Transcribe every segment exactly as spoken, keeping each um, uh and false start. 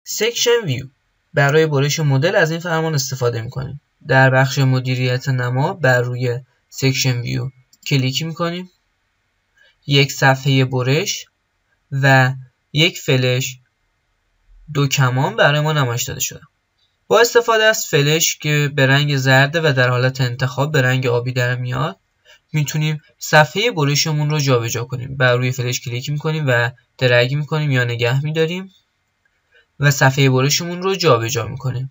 سکشن ویو برای برش مدل از این فرمان استفاده میکنیم. در بخش مدیریت نما بر روی سکشن ویو کلیک میکنیم. یک صفحه برش و یک فلش دو کمان برای ما نمایش داده شده. با استفاده از فلش که به رنگ زرد و در حالت انتخاب به رنگ آبی در میاد، میتونیم صفحه برشمون رو جابجا کنیم. بر روی فلش کلیک میکنیم و درگ میکنیم یا نگه میداریم و صفحه برشمون رو جابجا میکنیم.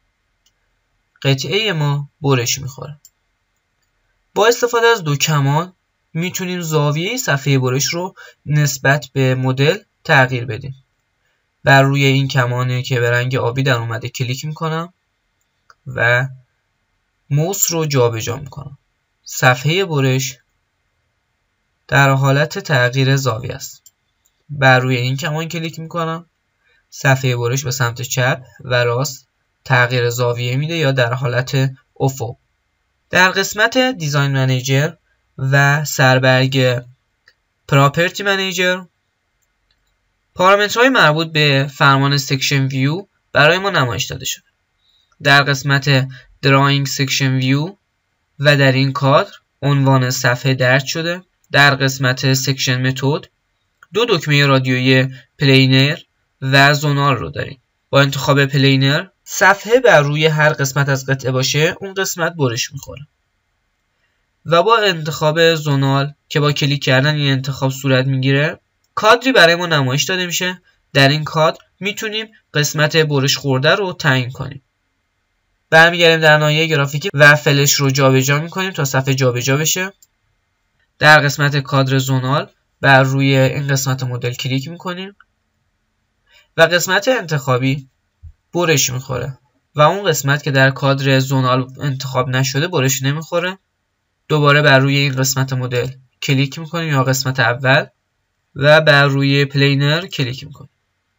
قطعه ما برش میخوره. با استفاده از دو کمان میتونیم زاویه صفحه برش رو نسبت به مدل تغییر بدیم. بر روی این کمانه که به رنگ آبی در اومده کلیک میکنم و موس رو جابجا میکنم. صفحه برش در حالت تغییر زاویه است. بر روی این کمان کلیک میکنم. صفحه برش به سمت چپ و راست تغییر زاویه میده یا در حالت افق. در قسمت دیزاین منیجر و سربرگ پراپرتی منیجر، پارامترهای مربوط به فرمان سکشن ویو برای ما نمایش داده شده. در قسمت دراینگ سکشن ویو و در این کادر عنوان صفحه درج شده. در قسمت سکشن متد دو دکمه رادیویی پلینر و زونال رو داریم. با انتخاب پلینر صفحه بر روی هر قسمت از قطعه باشه اون قسمت برش میخوره و با انتخاب زونال که با کلیک کردن این انتخاب صورت میگیره کادری برای ما نمایش داده میشه. در این کادر میتونیم قسمت برش خورده رو تعیین کنیم. برمیگردیم در ناحیه گرافیکی و فلش رو جابجا میکنیم تا صفحه جابجا بشه. در قسمت کادر زونال بر روی این قسمت مدل کلیک میکنیم و قسمت انتخابی برش میخوره و اون قسمت که در کادر زونال انتخاب نشده برش نمیخوره. دوباره بر روی این قسمت مدل کلیک میکنیم یا قسمت اول و بر روی پلینر کلیک میکنیم.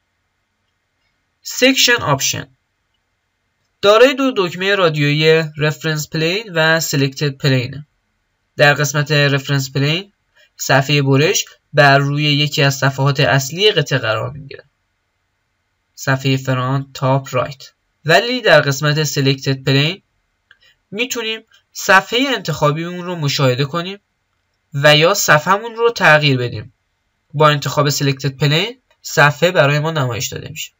سکشن آپشن دارای دو دکمه رادیویی رفرنس پلین و سلکتد پلین. در قسمت رفرنس پلین صفحه برش بر روی یکی از صفحات اصلی قطعه قرار میگیره. صفحه فرانت، تاپ، رایت. ولی در قسمت سلکتد پلین میتونیم صفحه انتخابیمون رو مشاهده کنیم و یا صفحمون رو تغییر بدیم. با انتخاب سلکتد پلین صفحه برای ما نمایش داده میشه.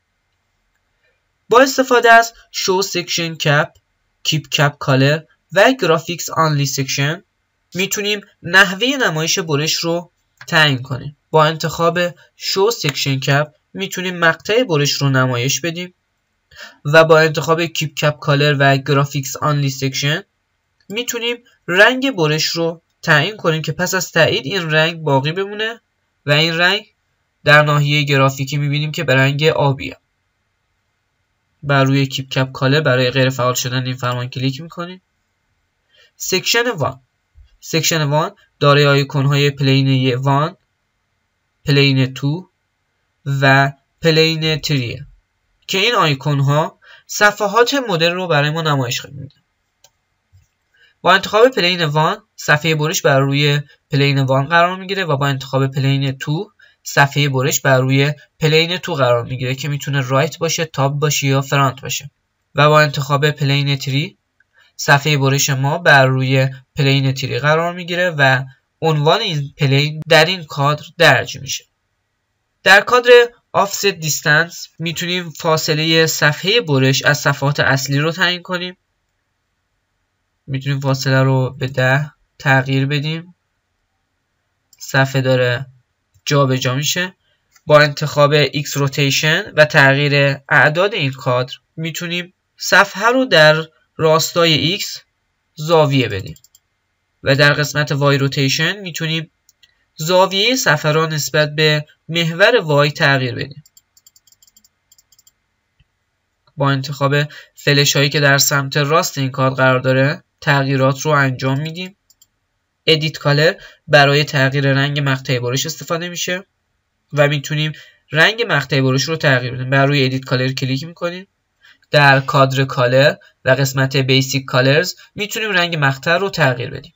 با استفاده از شو سکشن کپ، کیپ کپ کالر و گرافیکس آنلی سکشن میتونیم نحوه نمایش برش رو تعیین کنیم. با انتخاب شو سکشن کپ میتونیم مقطع برش رو نمایش بدیم و با انتخاب کیپ کپ کالر و گرافیکس آنلی سکشن میتونیم رنگ برش رو تعیین کنیم که پس از تایید این رنگ باقی بمونه و این رنگ در ناحیه گرافیکی میبینیم که به رنگ آبیه. بر روی کیپ کپ کالر برای غیر فعال شدن این فرمان کلیک میکنیم. سکشن وان سکشن وان دارای آیکون های پلین یک، پلین دو و پلین سه که این آیکون ها صفحات مدل رو برای ما نمایش میده. با انتخاب پلین یک صفحه برش بر روی پلین یک قرار میگیره و با انتخاب پلین دو صفحه برش بر روی پلین دو قرار میگیره که میتونه رایت باشه، تاپ باشه یا فرانت باشه. و با انتخاب پلین سه صفحه برش ما بر روی پلین سه قرار میگیره و عنوان این پلین در این کادر درج میشه. در کادر آفست دیستنس میتونیم فاصله صفحه برش از صفحات اصلی رو تعیین کنیم. میتونیم فاصله رو به ده تغییر بدیم. صفحه داره جابجا میشه. با انتخاب X روتیشن و تغییر اعداد این کادر میتونیم صفحه رو در راستای X زاویه بدیم و در قسمت Y روتیشن میتونیم زاویه صفحه را نسبت به محور Y تغییر بدیم. با انتخاب فلش هایی که در سمت راست این کادر قرار داره تغییرات رو انجام میدیم. ادیت کالر برای تغییر رنگ مقطع برش استفاده میشه و میتونیم رنگ مقطع برش رو تغییر بدیم. بر روی ادیت کالر کلیک میکنیم. در کادر کالر و قسمت بیسیک کالرز میتونیم رنگ مقطع رو تغییر بدیم.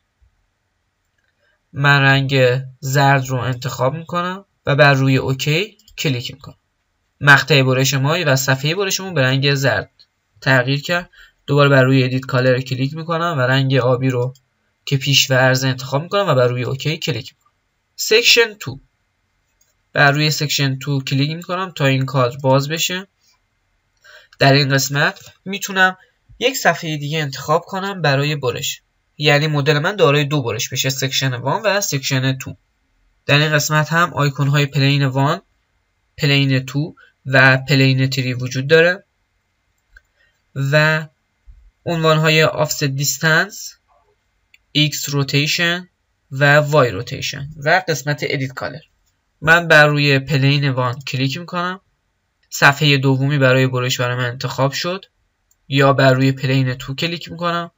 من رنگ زرد رو انتخاب میکنم و بر روی اوکی کلیک میکنم. مقطع برش ما و صفحه برشمون به رنگ زرد تغییر کرد. دوباره بر روی ادیت کالر کلیک میکنم و رنگ آبی رو که پیش و عرض انتخاب میکنم و بر روی اوکی کلیک میکنم. سکشن دو، بر روی سکشن دو کلیک میکنم تا این کادر باز بشه. در این قسمت میتونم یک صفحه دیگه انتخاب کنم برای برش، یعنی مدل من دارای دو برش بشه، سکشن یک و سکشن دو. در این قسمت هم آیکون های پلین یک، پلین دو و پلین سه وجود داره و عنوان های offset distance، x rotation و y rotation و قسمت edit color. من بر روی پلین یک کلیک میکنم، صفحه دومی برای برش برای من انتخاب شد، یا بر روی پلین دو کلیک میکنم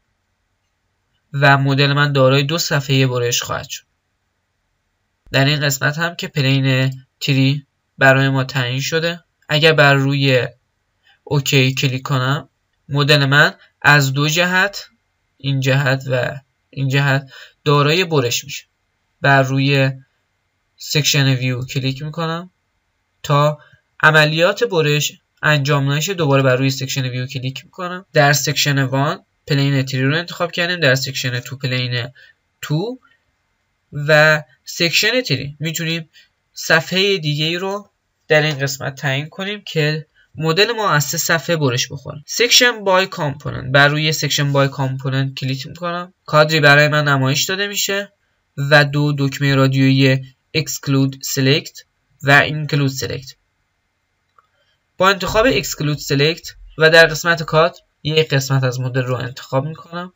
و مدل من دارای دو صفحه برش خواهد شد. در این قسمت هم که پلین سه برای ما تعیین شده، اگر بر روی اوکی کلیک کنم مدل من از دو جهت، این جهت و این جهت، دارای برش میشه. بر روی سکشن ویو کلیک میکنم تا عملیات برش انجام نشه. دوباره بر روی سکشن ویو کلیک میکنم. در سکشن یک پلین سه رو انتخاب کردیم، در سکشن دو پلین دو و سکشن سه میتونیم صفحه دیگه ای رو در این قسمت تعیین کنیم که مدل ما از سه صفحه برش بخوره. سکشن بای کامپوننت، بر روی سکشن بای کامپوننت کلیک میکنم. کادری برای من نمایش داده میشه و دو دکمه رادیویی exclude select و include select. با انتخاب exclude select و در قسمت کادر یک قسمت از مدل رو انتخاب میکنم.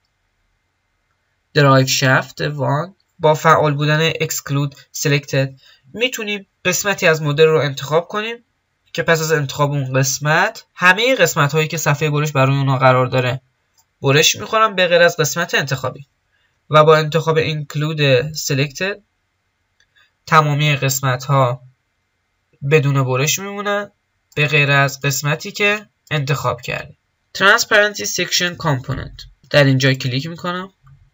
drive shaft یک، با فعال بودن exclude selected میتونیم قسمتی از مدل رو انتخاب کنیم که پس از انتخاب اون قسمت همه قسمت هایی که صفحه برش برای اونها قرار داره برش میخورم به غیر از قسمت انتخابی. و با انتخاب include selected تمامی قسمت ها بدون برش میمونن به غیر از قسمتی که انتخاب کردیم. Transparency section component، در اینجا کلیک میکنم.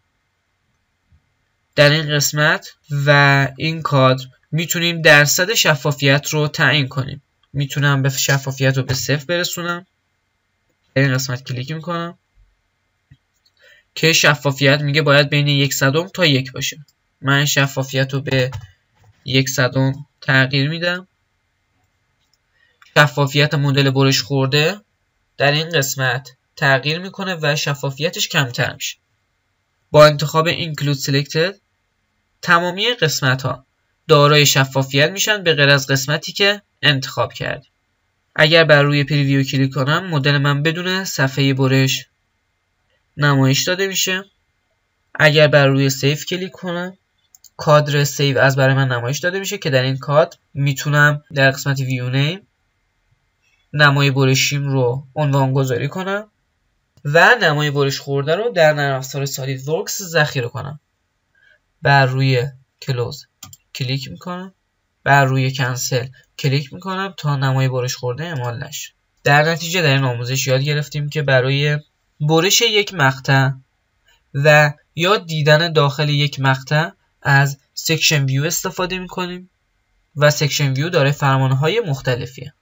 در این قسمت و این کادر میتونیم درصد شفافیت رو تعیین کنیم. میتونم به شفافیت رو به صفر برسونم. در این قسمت کلیک میکنم که شفافیت میگه باید بین یک صدم تا یک باشه. من شفافیت رو به یک صدم تغییر میدم. شفافیت مدل برش خورده در این قسمت تغییر میکنه و شفافیتش کمتر میشه. با انتخاب include selected تمامی قسمت ها دارای شفافیت میشن به غیر از قسمتی که انتخاب کردیم. اگر بر روی پریویو کلیک کنم مدل من بدون صفحه برش نمایش داده میشه. اگر بر روی سیو کلیک کنم کادر سیو از برای من نمایش داده میشه که در این کادر میتونم در قسمت ویو نیم نمای برشیم رو عنوان گذاری کنم و نمای برش خورده رو در نرم افزار سالید ورکس ذخیره کنم. بر روی کلوز کلیک میکنم، بر روی کنسل کلیک میکنم تا نمای برش خورده اعمال نشه. در نتیجه در این آموزش یاد گرفتیم که برای برش یک مقطع و یا دیدن داخل یک مقطع از سکشن ویو استفاده میکنیم و سکشن ویو داره فرمانهای مختلفیه.